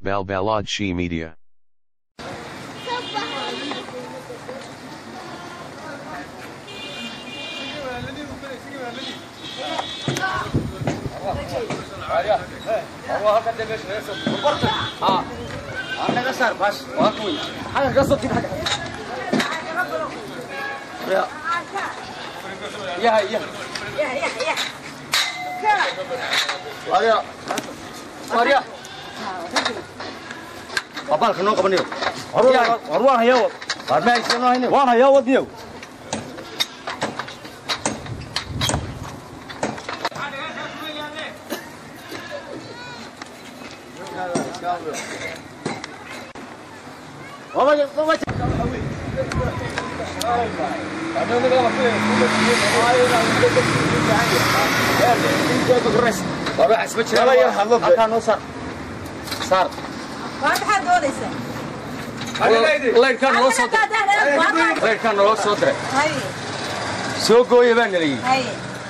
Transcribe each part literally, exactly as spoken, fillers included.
Balbalodshi Media. يا يا يا يا يا واريا واريا أبالك نوك بنيو أروح أروح هيا أرمي يسمونه هنا وانا هيا وديو وما وما وروح اسمك لا يرحم الله كان صار صار ما حد وليس الله كان هو صدر الله كان هو صدر هاي سو قوي بان لي هاي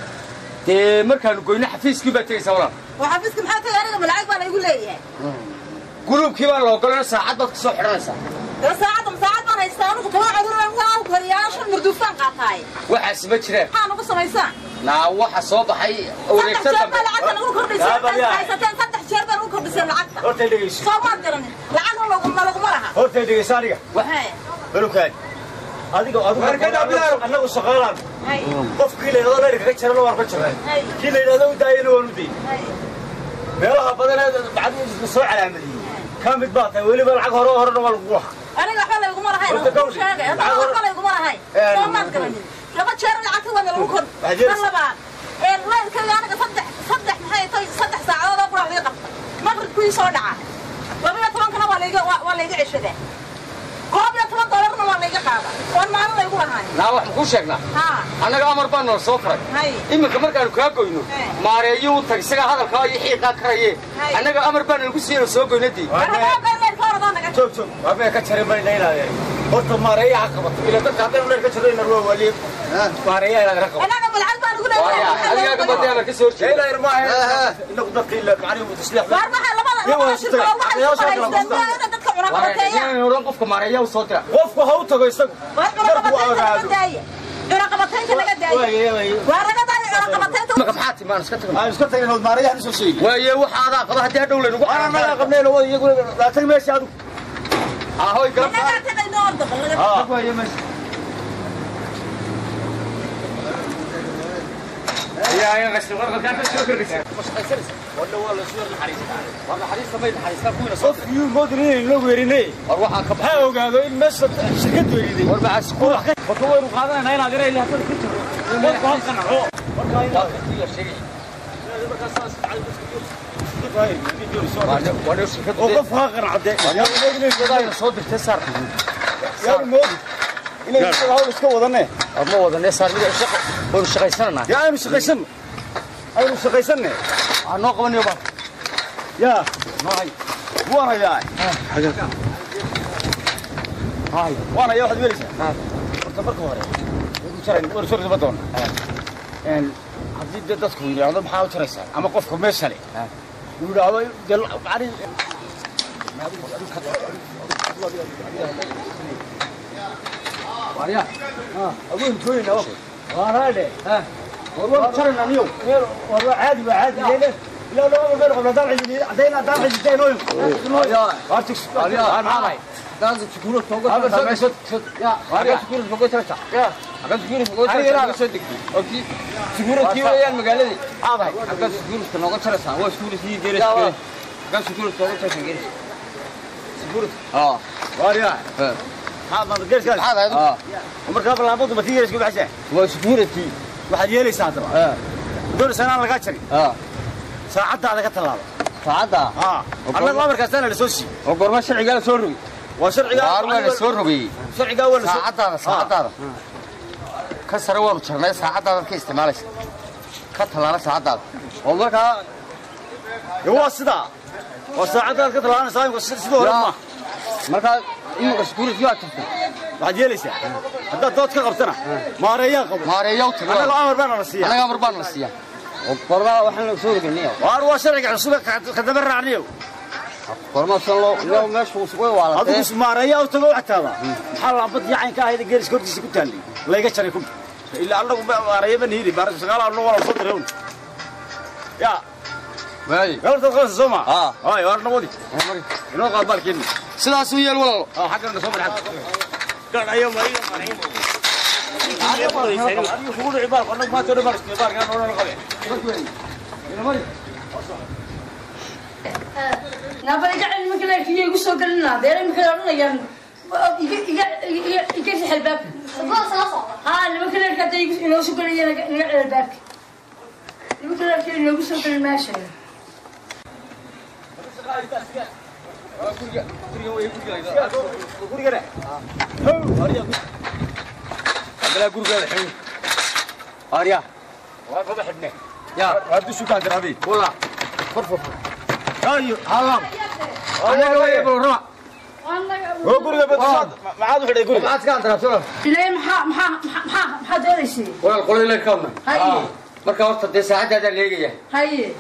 تي مركان قوينا حفيز كيف تيسا ولا وحفيزك maxaa tahay aniga malacag baa la igu leeyahay group-kii baa loo galay saacad baad ka soo xiranaysaa saacad saacad baan haystaa anigu toban caruur aan kariyaashan murdufaan qaatay waxa isma jireen maxaa nagu samaysaa naa waxa soo baxay wareegsan dambe lacag lagu kordhisay haysateen saddex jeer baan ugu kordhisay lacagta horta dhageyso soo ma garan lacag lagu ma lagu maraha horta dhageyso aniga waxay balukaad adiga adiga anagu shaqaalaan hay qofkii leeyahay la kaga jirana waan ka jiray kii leeyahay u daayay waan u diiday meelaha badan bacdi soo calaamadiyay kamid baa tahay waliba lacag hore hore waa lagu wax aniga waxa la igu marahay sheegay waxa la igu marahay soo ma garan laba jeer lacagta waa lagu kord laba ee leelka aniga saddex saddex maxay tahay saddex saacadood oo quraacday qabta maqribkii soo dhaca laba iyo toban kana waa la iga waa la iga cishade koob iyo toban dollarna waa la iga qaada waan maalin la igu lahayn naa wax ku sheegnaa ha anaga amar baan noo soo faray hay iminka markaan ka goyno maareeyo tag isaga hadalka ay xiiqa karaye anaga amar baan lagu siiyay soo goynadii joog joog waa bay ka jiray bay leeyahay horta maareeyaha qabato ila dadka hadda leer ka jiray inuu waa wali maareeyaha la raqab anaga malcad baan ugu leeyahay adiga ka baday ama ka soo jeeday ila irmaa inuu dadka ila macnaheedu mutasliix war waxa labada dadka cuna qabateeya inuu qofka maareeyaha soo dira qofku ha u tago isagu markuu ogaado cuna qabateynta laga daayo waa laga daayo cuna qabateynta ma qabxaati maan iska tagno aan iska tagno maareeyaha soo sheegay waaye waxa aad qaba hadii dhow leenu ana ma qabneen oo iyagu la tag meesha adu ah hoy galab laga tagay noor dabal ah waaye meesha يا يا غسل ورقة كانت شكر بس مش قيسرس ولا ولا شو الحريص والله حريص ما يحريص كوينا صف يو مودرين لو ويريني اروح اكب ها اوغادو ان مش شركه ويريدي وربع اسكو فكويرو قادنا هنا غير اللي هتر كتر marka halkan oo marka ay la sheegay marka saas ay وانا شركه oo qof ha qanacde وانا moodinay soo dirtay sar yaa moodi inay isaga hawl iska wadane ama wadane sar mid shaqo oo shaqaysanana yaa aynu shaqaysan aynu shaqaysanne aan noo qabanayo ba yaa noohay waana yaa haga hay waana yaa waxaad welaysaa horta marka hore ugu jaray war soo rida doon een hadii dadku yiraahdo maxaa u jaraysaa ama qofka meesha leh uu yiraahdo gal bari wariya اه اقول توين اهو وراده ها والله شرنا اليوم والله عادي وعادي لا لا لا غير قبل دار عندي عدينا دار عندي نويم يا ارتك يا انا لازم تقول فوق هذا ما شت يا هذا تقول فوق ترتا يا هذا تقول فوق ترتا صدق اوكي تقول كيف يا المقاله دي هذا هذا تقول فوق ترتا هو تقول في غير هذا تقول فوق ترتا غير تقول اه واريا هذا غير قال هذا اه ومركب لابد ما تيجي اسكو عشان وسكورتي واحد يلي ساتر اه دور سنه لغا جري اه ساعتها لغا تلاabo saacada اه انا لا markaas ana la soo si oo gorma sharciga la soo rogi waa sharciga waa la soo rogi sharciga waa la soo saacada saacada ka sare waa jarnay saacada ka isticmaalaysa ka talaana saacada oo marka waa sida waa saacada ka talaana saayinka sidoo hore ma marka inuu security waa tagtay waxaad yeelaysaa haddaad dood ka qabtana maareeyaa qabo maareeyaa u tago anaga amar baan la siiyaa anaga amar baan la siiyaa oo qorba waxaan la soo rognay waar waa sharciga cusub ka daba raacniyo فرماسة الله لو ماشي وسوي وعلى هذا اسمه ريا وتقول عتابة حال عبد يعني كاهيد جالس كرت سكتالي لا يقشر يكون إلا الله ريا بنيري بارك سقال الله ولا صدر هون يا باي يلا تخلص الزمع اه هاي ورنا مودي إنه قابل كني سلاسل يا الولد اه حقنا نصوم الحق قال أيام أيام أيام أيام يقول عبارة قلنا ما تقول عبارة عبارة كان ولا نقبل نبغى يجعل المكان كي يقصوا قلنا ده المكان أنا يعني يج يج يكسر الباب ها المكان كده يقصوا قلنا ينقل الباب المكان كده يقصوا قلنا ماشي بلا قرقة الحين أريا واقف بحبنا يا هذا شو كان ترابي والله فرفر أيوه هلا أنا لو يبغى هو قرقة بتصاد ما عاد وحده قرقة ما عاد كان ترى شو ليه محا محا محا محا دارسي ولا القول لك كم هاي مركب وقت التسعة هذا اللي يجي هاي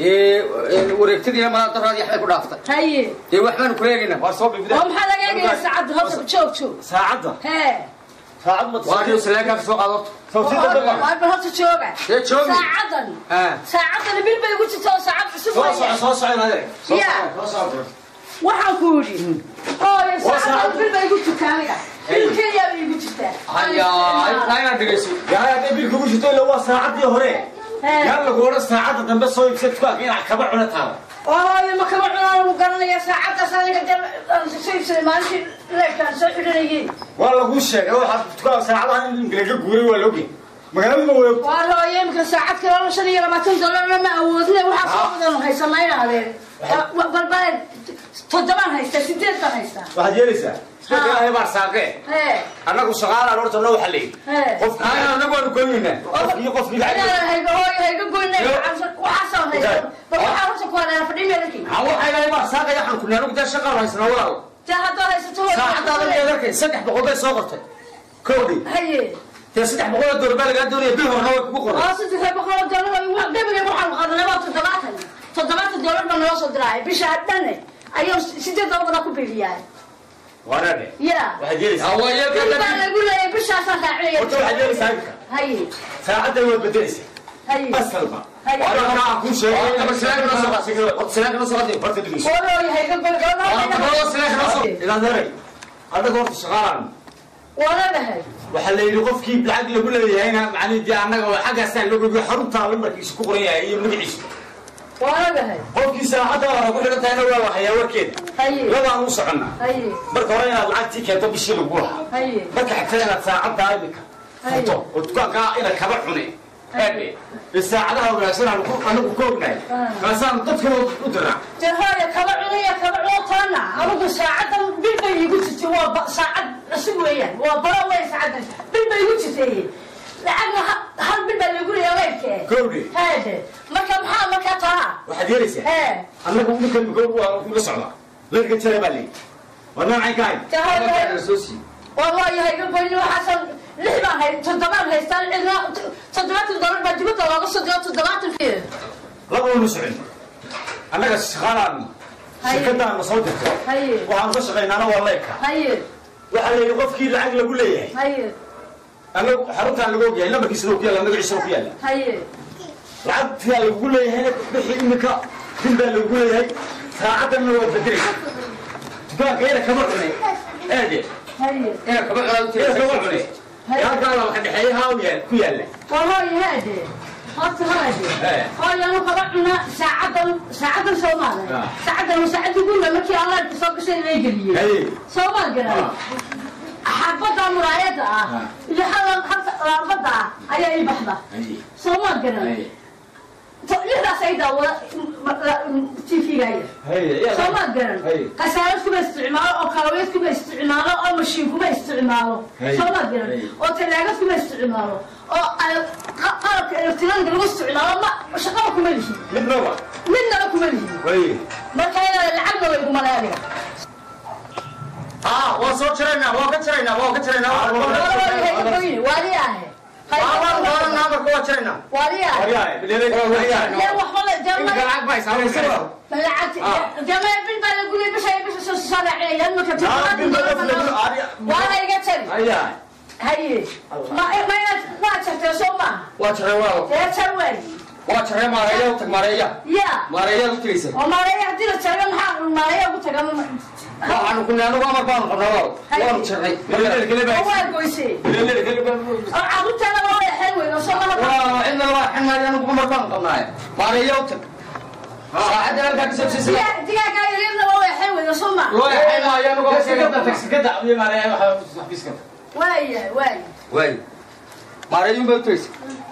إيه وركتني ما ترى يحيى كل عفطة هاي دي وحنا كلنا وصوب بدأ هم حلا جاي ساعد هذا شوف شوف ساعدة ها ساعد ما وادي وسلاك في سوق عضت صوتي ده ما بهذا شوقة ايه شوقي ساعدني اه ساعدني بالبي يقول تسوي ساعد صوص سوي صوص عين هذا يا صوص waxaan ku yiri oo ya saacad bil bay igu tukaaniga bil kaliya bay igu jirtaa haya ayna dhigayso يا هذا bil kugu jirto ila waa saacadii hore yalla goora saacada dambe soo ibsadka in kaba cunata oo ya ma kaba cunaan u garanaya saacada saaniga soo ibsaday maalintii leekan soo xidhanayay waa lagu sheegay waxa tukaa saacadaha in ingiriga guuray waa loogi magaalada way waa loo yeemka saacad kale shan iyo labaatan dollar ma awoodna waxa soo badan haysamaynaadeen balbal toddoban haysta sideed baan haysta waxaad yeelaysaa sidoo ilaahay baa saaqee ee anagu shaqaalaha horta noo xalay qof ayna anagu aan goynina qofkii qofkii lacag hayga hooy hayga goynay waxa soo haysta waxa horta ku wada fadhimeelkii hawo ayna baa saaqay waxaan ku naanu daa shaqo haysana walaal jahado haysto saacadaada leedahay saddex boqol bay soo qortay koodi haye taa saddex boqol dollar laga doonaya bil horna way kugu qoran oo saddex boqol dollar waa gabiga waxaan qaadanay waa toddobaatan toddobaatan dollar baan noo soo diray bisha hadane ayuu sideed dollar ku biiliyay warade ya waxaad yeelaysaa hawo ya baa lagu leeyahay bisha saan raaciyay horta waxaad yeelaysaa haye saacada way bedelaysaa haye asalba haye ana ku sheegay ama salaam noo soo qaasay oo salaam noo soo qaasay horta dhigis oo loo yahay gabiga oo salaam noo soo ila daray adaga horta shaqaalaan wala lahay waxa la yiri qofkii lacag lagu leeyahayna macnaheedu anaga waa xagaasaan lagu leeyahay xarunta lambarkiisa ku qoran yahay iyo magaciisa wala lahay qofkii saacada hore ku xidhantayna waa waxaya warkeeda haye labaan u soconnaa haye marka hore inaad lacagtii keento bishii lagu lahaa haye marka xigta inaad saacada imika furto oo dukaanka inaad kaba cunay eebe saacadaha wanaagsan aan ku anagu ku ognahay kaasaan dadka u diraa jahaya kaba cunaya kaba cuntaana anigu saacadan bil bay igu jirtay waa saacad cusub weeyaan waa baro way saacadan bil bay igu jirtay lacag hal bil baa lagu leeyahay weelkee gowdi hade marka maxaa marka taa waxaad yeelaysaa ee anagu ninkan goor waa ku socda leerka jare baa leey wana ay kaay jahaya soo si wallahi hayga goyni waxaan lix baan hay toddobaad haystaan ilaa toddobaatan dollar baa dibadda looga soo diray toddobaatan fiir laba uu socon anaga shaqaalaan shirkadana soo dirtay haye waxaan ka shaqeynaana waa leeka haye waxa la yiri qofkii lacag lagu leeyahay haye anagu xaruntaan lagu ogyahay lambarkiisa lagu yaala magaciisa ku yaala haye lacagtii lagu leeyahay bixi imika bil baa lagu leeyahay saacadana waa bedelay dukaanka ina kama cunay aade haye ina kaba cunay ina kama cunay yaa gaala waxa dhaxeeyaha u yaal ku yaala wallahi hade horta hade oo kaba cuna saacadan saacadan Soomaaliya saacadan saacadu guriga markii Allah soo gashay la geliyay haye Soomaaliya xabada muraayada ah iyo xalan xabada ayaa i baxda Soomaaliya تقولي سيدا و تيفيجاية. سما جرن. كسائر كم استعمال أو كرويت كم استعماله أو مشين كم استعماله. سما جرن. أو تلاجة كم استعماله. أو قارك الإلكترون كم استعماله ما شقاق كم ليه. من نوع. من نوع كم ليه. وين. ما كان العبد ولا يقوم عليه. آه وصل شرينا وقت شرينا وقت شرينا. وارياه. أول مرة نامك هو شرينا. وارياه. وارياه. بدي لك وارياه. لا وحول جمع. إنك العقبة هاي سامي سوا بالعكس جماعة بنت أنا أقول لي مش هي مش صار عليه لما كنت وأنا يقتل هيا هاي ما ما ما تشتري سوما واتشري واو تشتري واتشري ماريا وتك ماريا يا ماريا وتريسة وماريا هدي تشتري محل ماريا وتك أنا كنا أنا ما مربان قبل واو واو تشري كل كل هو كويسي كل كل عروت أنا ما حلو لو سوما والله إن الله إحنا أنا ما مربان قبل ماريا وتك ساعد أنا كذا سبسي دي دي قاعد يرينا هو حلو لو سوما لو إحنا يا نقول كذا تكسي كذا يا ماريا ما حبيس كذا واي واي واي ماريا يوم بتريسة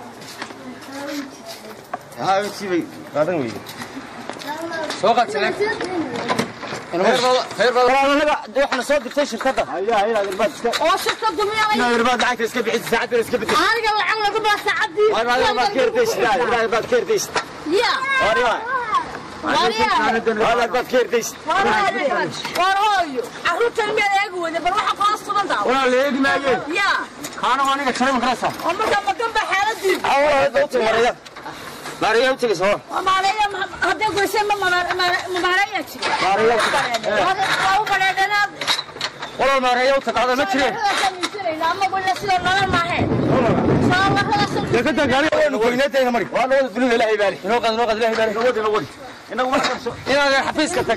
هاي سيبي قادم ويجي سوقك سلام خير والله خير والله لا لا احنا صوت بتشر كذا هيا هيا الباب oo shirka dumiyay لا الباب دعك اسكت بعيد ساعات اسكت بعيد aniga waxaan lagu baa saacadii والله الباب كيرتيش لا الباب كيرتيش ya والله wariya والله الباب كيرتيش wariya warayo caruurta meel eeg wada bal waxa qoos sugan daa والله اللي يجي ما يجي ya كانوا وانا كشري مكرسه oo marka madan ba xaaladii والله دوت مريا مريا وتجي سوا وماليا هدي goysay ma ماريا jira مريا hada oo baladana والله مريا وتقعد ما تشري ama wala sida nolol ma ahayn يا كنت قال لي كوينتين مري وانا ولد بلوه لا يبالي انو قد انو قد لا يبالي نودي نودي انو ما انا حفيز كتك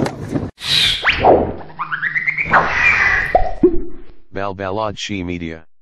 Balbalad She Media.